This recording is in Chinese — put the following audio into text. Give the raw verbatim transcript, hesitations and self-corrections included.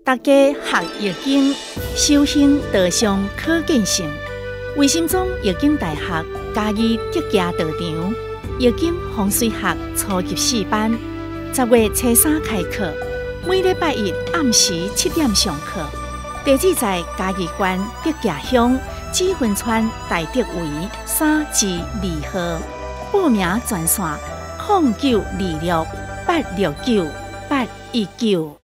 大家学易经，修行道上可见性。卫心中易经大学嘉义德家道场易经风水学初级四班，十月初三开课，每礼拜一暗时七点上课。地址在嘉义县德家乡紫云村大德围三至二号。报名专线：零九二六八六九八一九。